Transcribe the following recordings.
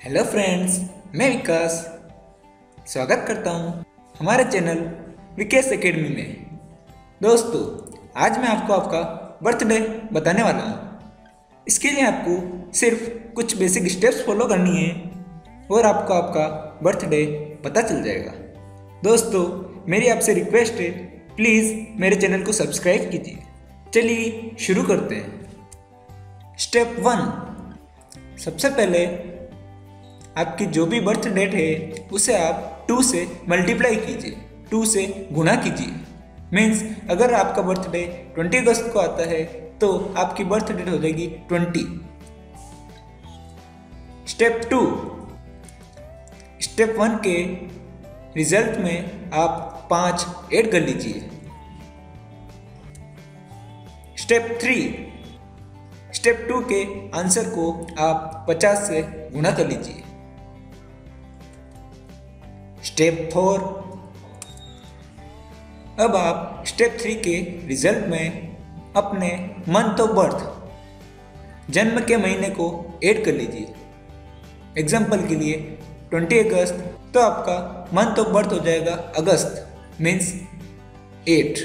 Hello friends, मैं विकास स्वागत करता हूँ हमारे चैनल विकास एकेडमी में। दोस्तों, आज मैं आपको आपका बर्थडे बताने वाला हूँ। इसके लिए आपको सिर्फ कुछ बेसिक स्टेप्स फॉलो करनी है और आपको आपका बर्थडे पता चल जाएगा। दोस्तों, मेरी आपसे रिक्वेस्ट है, प्लीज़ मेरे चैनल को सब्सक्राइब कीजिए। चलिए शुरू करते हैं। स्टेप 1, सबसे पहले आपकी जो भी बर्थ डेट है उसे आप 2 से मल्टीप्लाई कीजिए, 2 से गुणा कीजिए। मीन्स अगर आपका बर्थडे 20 अगस्त को आता है तो आपकी बर्थ डेट हो जाएगी 20। स्टेप 2, स्टेप 1 के रिजल्ट में आप 5 ऐड कर लीजिए। स्टेप 3, स्टेप 2 के आंसर को आप 50 से गुणा कर लीजिए। स्टेप 4, अब आप स्टेप 3 के रिजल्ट में अपने मंथ ऑफ बर्थ, जन्म के महीने को ऐड कर लीजिए। एग्जाम्पल के लिए 20 अगस्त, तो आपका मंथ ऑफ बर्थ हो जाएगा अगस्त, मीन्स 8।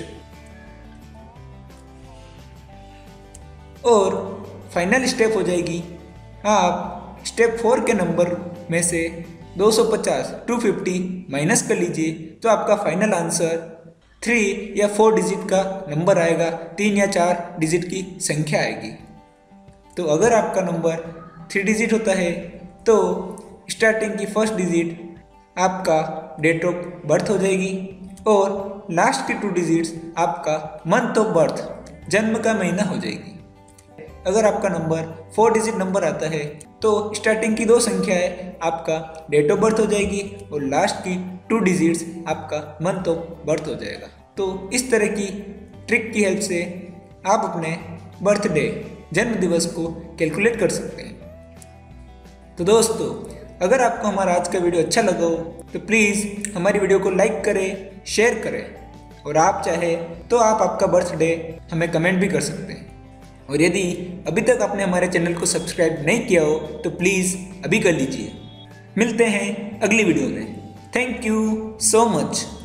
और फाइनल स्टेप हो जाएगी, आप स्टेप 4 के नंबर में से 250 माइनस कर लीजिए, तो आपका फाइनल आंसर 3 या 4 डिजिट का नंबर आएगा, 3 या 4 डिजिट की संख्या आएगी। तो अगर आपका नंबर 3 डिजिट होता है तो स्टार्टिंग की फर्स्ट डिजिट आपका डेट ऑफ बर्थ हो जाएगी और लास्ट की 2 डिजिट्स आपका मंथ ऑफ बर्थ, जन्म का महीना हो जाएगी। अगर आपका नंबर 4 डिजिट नंबर आता है तो स्टार्टिंग की 2 संख्याएं आपका डेट ऑफ बर्थ हो जाएगी और लास्ट की 2 डिजिट्स आपका मंथ ऑफ बर्थ हो जाएगा। तो इस तरह की ट्रिक की हेल्प से आप अपने बर्थडे, जन्म दिवस को कैलकुलेट कर सकते हैं। तो दोस्तों, अगर आपको हमारा आज का वीडियो अच्छा लगा हो तो प्लीज़ हमारी वीडियो को लाइक करें, शेयर करें और आप चाहे तो आप आपका बर्थडे हमें कमेंट भी कर सकते हैं। और यदि अभी तक आपने हमारे चैनल को सब्सक्राइब नहीं किया हो तो प्लीज़ अभी कर लीजिए। मिलते हैं अगली वीडियो में। Thank you so much.